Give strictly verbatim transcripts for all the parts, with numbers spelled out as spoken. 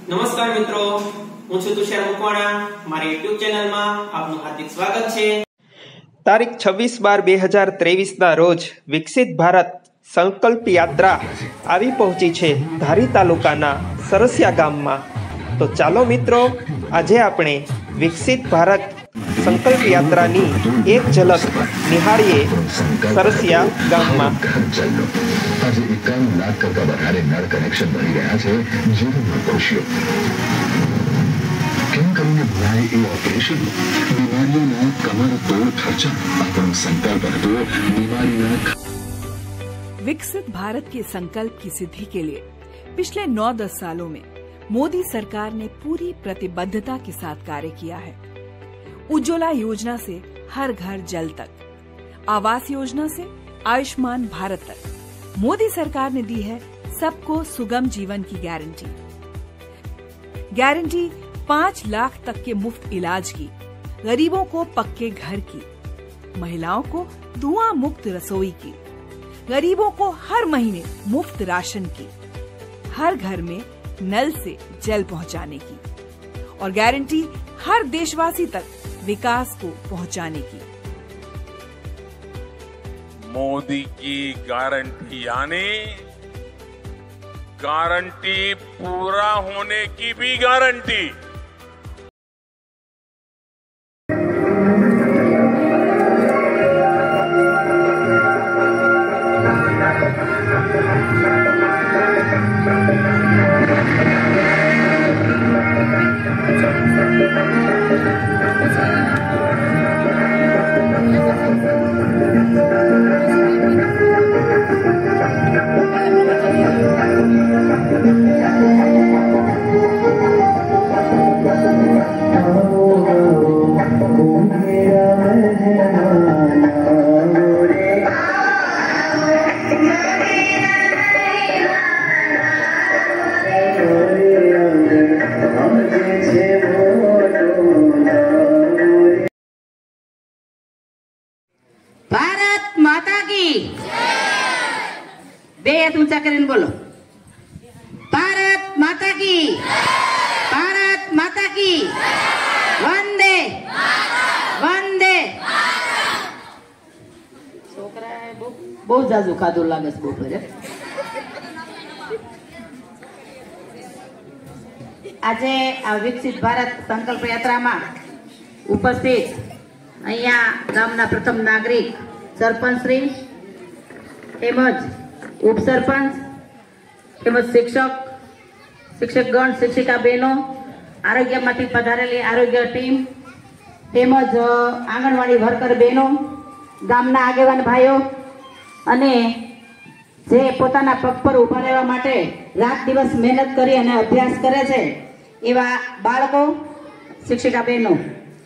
નમસ્કાર મિત્રો, હું છું તુષાર મકવાણા. મારી યુટ્યુબ ચેનલમાં આપનું હાર્દિક સ્વાગત છે. તારીખ છવ્વીસ બાર બે હજાર ત્રેવીસ ના રોજ વિકસિત ભારત સંકલ્પ યાત્રા આવી પહોંચી છે ધારી તાલુકાના સરસિયા ગામમાં. તો ચાલો મિત્રો, આજે આપણે વિકસિત ભારત સંકલ્પ યાત્રાની એક ઝલક નિહાળીએ સરસિયા ગામમાં. આજે એકાવન લાખ કરતા વધારે નળ કનેક્શન મળી રહ્યા છે જીવનમાં ખુશીઓ. કેમ કરીને ભણાય એ ઓપરેશન બીમારીઓના કમર તોડ ખર્ચા આપણો સંકલ્પ હતો बीमारी। विकसित भारत के संकल्प की सिद्धि के लिए पिछले नौ दस सालों में मोदी सरकार ने पूरी प्रतिबद्धता के साथ कार्य किया है। उज्ज्वला योजना से हर घर जल तक, आवास योजना से आयुष्मान भारत तक, मोदी सरकार ने दी है सबको सुगम जीवन की गारंटी। गारंटी पाँच लाख तक के मुफ्त इलाज की, गरीबों को पक्के घर की, महिलाओं को धुआं मुक्त रसोई की, गरीबों को हर महीने मुफ्त राशन की, हर घर में नल से जल पहुंचाने की, और गारंटी हर देशवासी तक विकास को पहुंचाने की। मोदी की गारंटी यानी गारंटी पूरा होने की भी गारंटी। भारत माता की बे हाथ ऊंचा करीने बोलो, भारत माता की, भारत माता की, वंदे वंदे। छोकरा बहुत जाजू खाधु लागे छे बपोरे। आज आ विकसित भारत संकल्प यात्रा में उपस्थित अहिया गामना प्रथम नागरिक सरपंच श्री तेमज उपसरपंच तेमज शिक्षक शिक्षकगण शिक्षिका बहनों, आरोग्य मांथी पधारेली आरोग्य टीम तेमज आंगणवाड़ी वर्कर बहनों, गामना आगेवान भाईओ अने जे पोताना पग पर उभा रहेवा माटे रात दिवस मेहनत करी अने अभ्यास करे छे एवा बाळको शिक्षिका बहनों,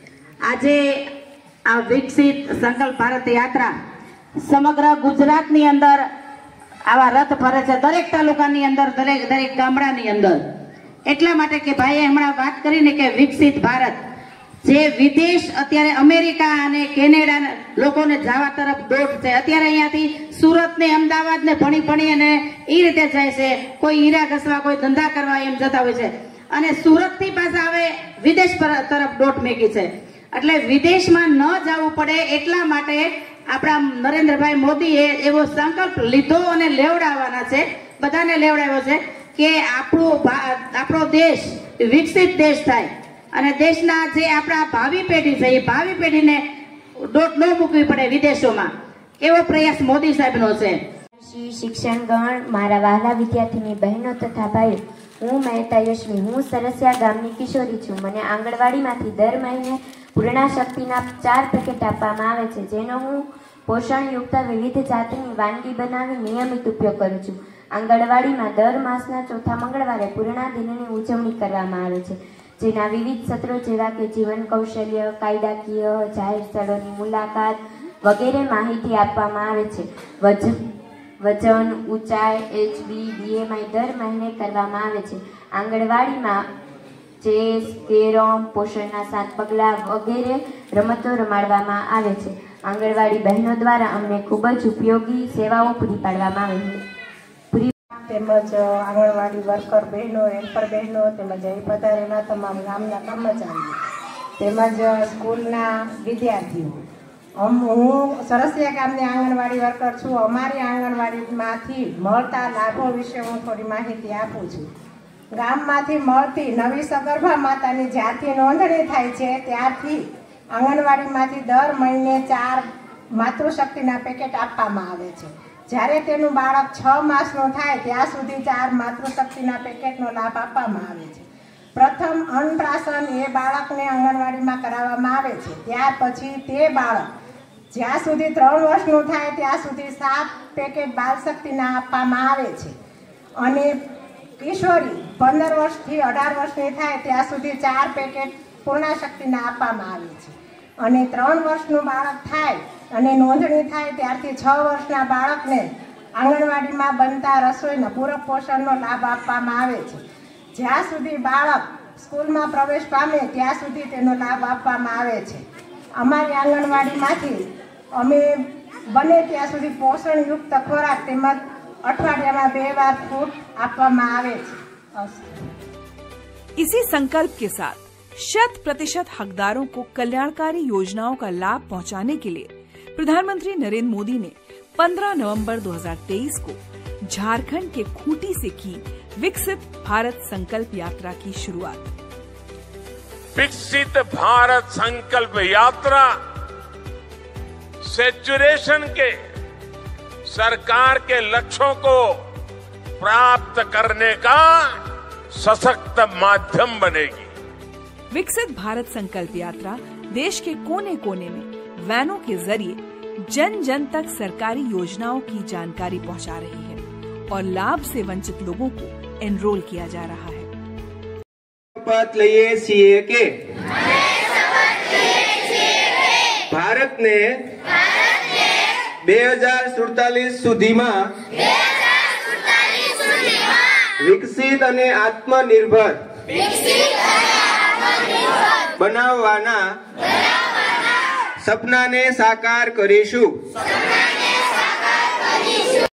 आजे आ विकसित संकल्प भारत यात्रा समग्र गुजरात नी अंदर आवा रथ फरे छे, दरेक तालुकानी अंदर, दरेक दरेक गामडानी अंदर। એટલા માટે કે ભાઈએ હમણાં વાત કરીને કે વિકસિત ભારત જે વિદેશ અત્યારે અમેરિકા અને કેનેડા લોકોને જવા તરફ દોટ છે। અત્યારે અહીંયાથી સુરત ને અમદાવાદ ને ભણી ભણી અને એ રીતે જાય છે, કોઈ હીરા ઘસવા, કોઈ ધંધા કરવા એમ જતા હોય છે, અને સુરત થી પાછા હવે વિદેશ તરફ દોટ મેકી છે। એટલે વિદેશમાં ન જવું પડે એટલા માટે આપણા નરેન્દ્રભાઈ મોદીએ એવો સંકલ્પ લીધો અને લેવડાવવાના છે, બધાને લેવડાવ્યો છે કે આપણો આપણો દેશ વિકસિત દેશ થાય અને દેશના જે આપણા ભાવિ પેઢી છે એ ભાવિ પેઢીને દોટ ન મૂકવી પડે વિદેશોમાં, એવો પ્રયાસ મોદી સાહેબનો છે। શિક્ષણગણ, મારા વહાલા વિદ્યાર્થીની બહેનો તથા ભાઈઓ, હું મહેતા યશ્વી, હું સરસિયા ગામની કિશોરી છું। મને આંગણવાડીમાંથી દર મહિને પૂર્ણા શક્તિના ચાર પેકેટ આપવામાં આવે છે, જેનો હું પોષણયુક્ત વિવિધ જાતની વાનગી બનાવી નિયમિત ઉપયોગ કરું છું। આંગણવાડીમાં દર માસના ચોથા મંગળવારે પૂર્ણા દિનની ઉજવણી કરવામાં આવે છે, જેના વિવિધ સત્રો જેવા કે જીવન કૌશલ્ય, કાયદાકીય, જાહેર સ્થળોની મુલાકાત વગેરે માહિતી આપવામાં આવે છે। વજન વજન ઊંચાઈ, એચબી, બીએમઆઈ દર મહિને કરવામાં આવે છે। આંગણવાડીમાં ચેસ, કેરમ, પોષણના સાત પગલા વગેરે રમતો રમાડવામાં આવે છે। આંગણવાડી બહેનો દ્વારા અમને ખૂબ જ ઉપયોગી સેવાઓ પૂરી પાડવામાં આવે છે। પૂરી તેમજ આંગણવાડી વર્કર બહેનો, હેલ્પર બહેનો તેમજ અહીં પધારેલા તમામ ગામના કર્મચારીઓ તેમજ સ્કૂલના વિદ્યાર્થીઓ. હું સરસિયા ગામની આંગણવાડી વર્કર છું. અમારી આંગણવાડીમાંથી મળતા લાભો વિશે હું થોડી માહિતી આપું છું. ગામમાંથી મળતી નવી સગર્ભા માતાની જ્યારથી નોંધણી થાય છે ત્યારથી આંગણવાડીમાંથી દર મહિને ચાર માતૃશક્તિના પેકેટ આપવામાં આવે છે. જ્યારે તેનું બાળક છ માસનું થાય ત્યાં સુધી ચાર માતૃશક્તિના પેકેટનો લાભ આપવામાં આવે છે. પ્રથમ અન્નપ્રાશન એ બાળકને આંગણવાડીમાં કરાવવામાં આવે છે. ત્યાર પછી તે બાળક જ્યાં સુધી ત્રણ વર્ષનું થાય ત્યાં સુધી સાત પેકેટ બાલશક્તિના આપવામાં આવે છે અને કિશોરી પંદર વર્ષથી અઢાર વર્ષની થાય ત્યાં સુધી ચાર પેકેટ પૂર્ણાશક્તિના આપવામાં આવે છે અને ત્રણ વર્ષનું બાળક થાય અને નોંધણી થાય ત્યારથી છ વર્ષના બાળકને આંગણવાડીમાં બનતા રસોઈના પૂરક પોષણનો લાભ આપવામાં આવે છે. જ્યાં સુધી બાળક સ્કૂલમાં પ્રવેશ પામે ત્યાં સુધી તેનો લાભ આપવામાં આવે છે. અમારી આંગણવાડીમાંથી અમે બને ત્યાં સુધી પોષણયુક્ત ખોરાક તેમજ અઠવાડિયામાં બે વાર ફ્રૂટ આપવામાં આવે છે. इसी संकल्प के साथ शत प्रतिशत हकदारों को कल्याणकारी योजनाओं का लाभ पहुंचाने के लिए प्रधानमंत्री नरेंद्र मोदी ने पंद्रह नवंबर दो हज़ार तेईस को झारखंड के खूंटी से की विकसित भारत संकल्प यात्रा की शुरुआत. विकसित भारत संकल्प यात्रा सेचुरेशन के सरकार के लक्ष्यों को प्राप्त करने का सशक्त माध्यम बनेगी. विकसित भारत संकल्प यात्रा देश के कोने कोने में वैनों के जरिए जन जन तक सरकारी योजनाओं की जानकारी पहुंचा रही है और लाभ से वंचित लोगों को एनरोल किया जा रहा है. शपथ लिए सीए के भारत ने બે હજાર સુડતાલીસ સુધીમાં વિકસિત અને આત્મનિર્ભર બનાવવાના સપનાને સાકાર કરીશું.